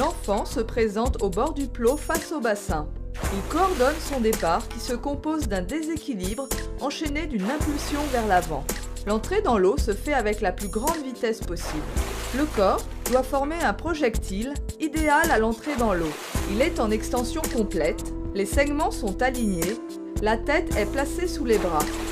L'enfant se présente au bord du plot face au bassin. Il coordonne son départ qui se compose d'un déséquilibre enchaîné d'une impulsion vers l'avant. L'entrée dans l'eau se fait avec la plus grande vitesse possible. Le corps doit former un projectile idéal à l'entrée dans l'eau. Il est en extension complète, les segments sont alignés, la tête est placée sous les bras.